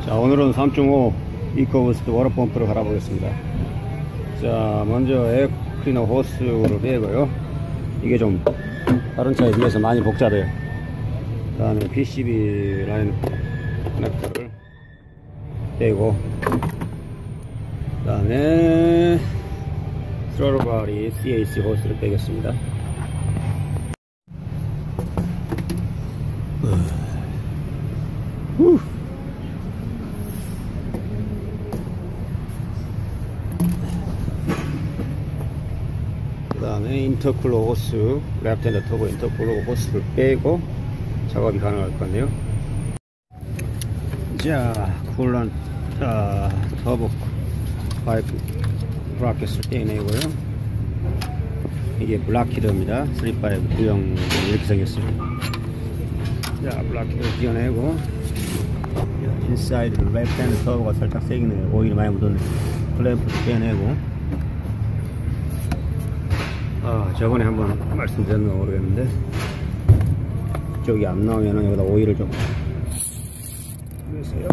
자, 오늘은 3.5 이코부스트 워터펌프를 갈아보겠습니다. 자, 먼저 에어클리너 호스를 빼고요. 이게 좀 다른 차에 비해서 많이 복잡해요. 그 다음에 PCB 라인 커넥터를 빼고, 그 다음에 스로틀 바리 CAC 호스를 빼겠습니다. 그 다음에 인터쿨러 호스, 랩텐더 터보 인터쿨러 호스를 빼고 작업이 가능할 건데요. 자, 쿨런 터보 파이프 브라켓을 떼내고요. 이게 블락히드입니다. 3.5 구형 이렇게 생겼어요. 자, 블락히드를 띄어내고, 인사이드 랩텐더 터보가 살짝 세긴 오일이 많이 묻었네. 클램프도 떼내고, 저번에 한번 말씀드렸는지 모르겠는데, 쪽이 안 나오면은 여기다 오일을 좀 그래서요.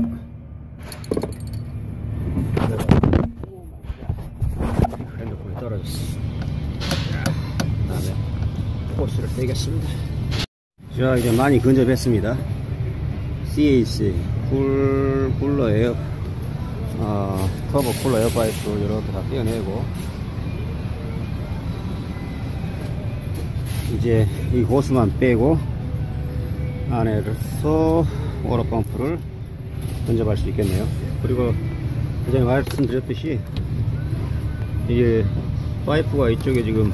핸드폰이 떨어졌어. 그 다음에 호스를 빼겠습니다. 자, 이제 많이 근접했습니다. CAC 쿨러 에어 터보 쿨러 에어 파이프 이렇게 다 떼어내고, 이제 이 호스만 빼고 안에서 워터펌프를 근접할 수 있겠네요. 그리고 예전에 말씀드렸듯이 이게 파이프가 이쪽에 지금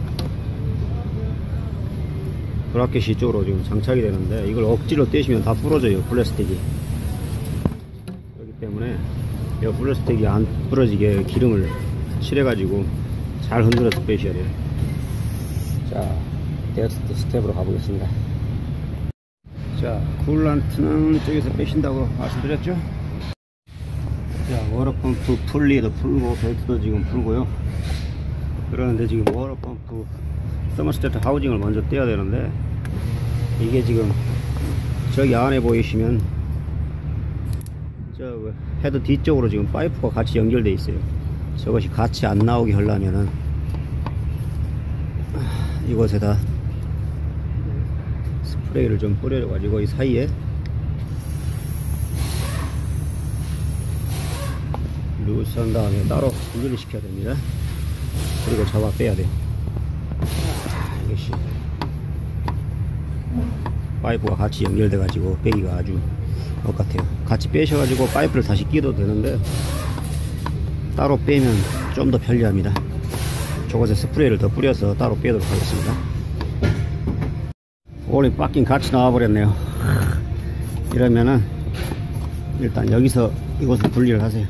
브라켓이 이쪽으로 지금 장착이 되는데, 이걸 억지로 떼시면 다 부러져요. 플라스틱이. 그렇기 때문에 이 플라스틱이 안 부러지게 기름을 칠해가지고 잘 흔들어서 빼셔야 돼요. 자, 테스트 스텝으로 가보겠습니다. 자, 쿨란트는 저기서 빼신다고 말씀드렸죠? 자, 워터펌프 풀리도 풀고 벨트도 지금 풀고요. 그러는데 지금 워터펌프 서머스테트 하우징을 먼저 떼야 되는데, 이게 지금 저기 안에 보이시면 저 헤드 뒤쪽으로 지금 파이프가 같이 연결되어 있어요. 저것이 같이 안 나오게 하려면은 이곳에다 스프레이를 좀 뿌려가지고 이 사이에 루스한 다음에 따로 분리를 시켜야 됩니다. 그리고 잡아 빼야 돼요. 이것이 파이프가 같이 연결돼 가지고 빼기가 아주 똑같아요. 같이 빼셔가지고 파이프를 다시 끼워도 되는데, 따로 빼면 좀 더 편리합니다. 저것에 스프레이를 더 뿌려서 따로 빼도록 하겠습니다. 오리 빡긴 같이 나와버렸네요. 이러면은 일단 여기서 이곳을 분리를 하세요.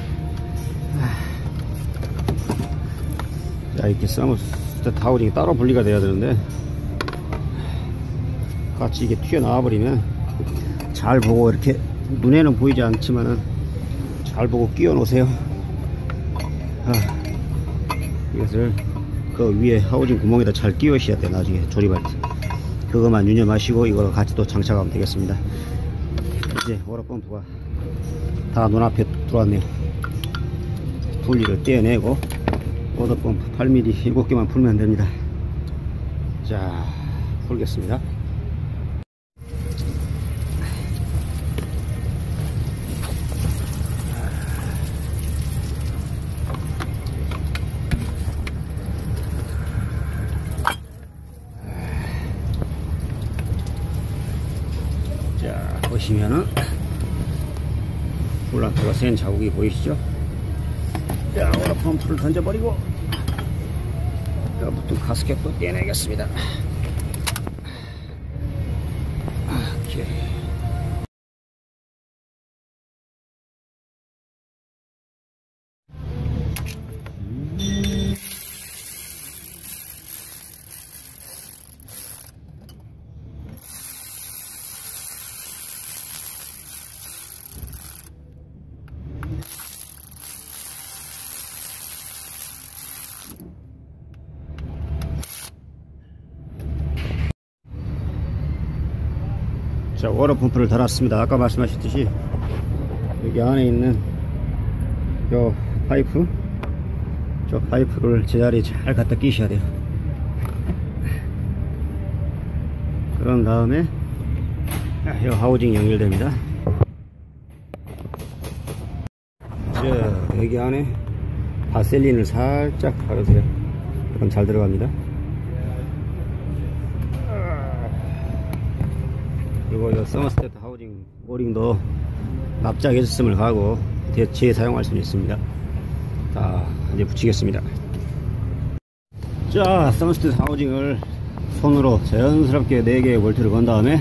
자, 이렇게 서머스테트 하우징이 따로 분리가 돼야 되는데, 같이 이게 튀어나와 버리면 잘 보고, 이렇게 눈에는 보이지 않지만은 잘 보고 끼워 놓으세요. 이것을 그 위에 하우징 구멍에다 잘 끼우셔야 돼요. 나중에 조립할 때 그것만 유념하시고 이걸 같이 또 장착하면 되겠습니다. 이제 워터펌프가 다 눈앞에 들어왔네요. 분리를 떼어내고 워터펌프 8mm 7개만 풀면 됩니다. 자, 풀겠습니다. 자, 보시면은 쿨란트가 센 자국이 보이시죠? 자, 워터펌프를 던져버리고 붙은 가스켓도 떼내겠습니다. 오케이. 자, 워터펌프를 달았습니다. 아까 말씀하셨듯이 여기 안에 있는 요 파이프, 저 파이프를 제자리에 잘 갖다 끼셔야 돼요. 그런 다음에 이 하우징 연결됩니다. 자, 여기 안에 바셀린을 살짝 바르세요. 그럼 잘 들어갑니다. 그리고 이 서머스테트 하우징 오링도 납작 해줬음을 가고 재사용할 수 있습니다. 자, 이제 붙이겠습니다. 자, 서머스테트 하우징을 손으로 자연스럽게 4개의 볼트를 건 다음에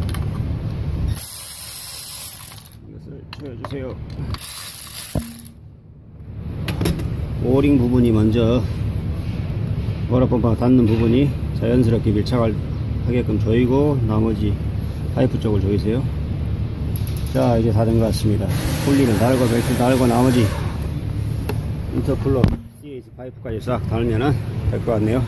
이것을 조여주세요. 오링 부분이 먼저 워러펌프가 닿는 부분이 자연스럽게 밀착을 하게끔 조이고 나머지 파이프 쪽을 조이세요. 자, 이제 다 된 것 같습니다. 폴리는 달고 벨트 달고 나머지 인터쿨러 CAS 파이프까지 싹 달면은 될 것 같네요.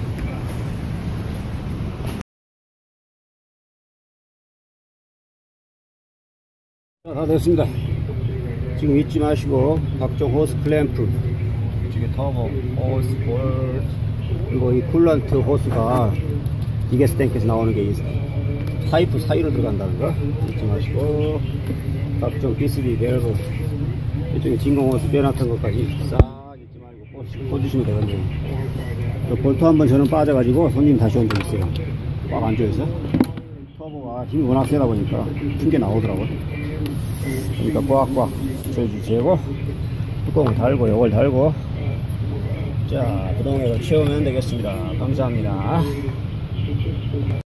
자, 다 됐습니다. 지금 잊지 마시고 각종 호스 클램프, 이쪽에 터보, 호스, 볼, 그리고 이 쿨런트 호스가 디게스 탱크에서 나오는 게 파이프 사이로 들어간다는 거 잊지 마시고, 각종 PCB 밸브, 이쪽에 진공 호스 빼놨던 것까지 싹 잊지 말고 꽂으시면 되거든요. 볼트 한번 저는 빠져가지고 손님 다시 온 적 있어요. 꽉 안 조여서. 터보가 힘이 워낙 세다 보니까 튕겨 나오더라고요. 그러니까 꽉꽉 조여주시고 뚜껑을 달고 요걸 달고, 자, 구동에서 채우면 되겠습니다. 감사합니다.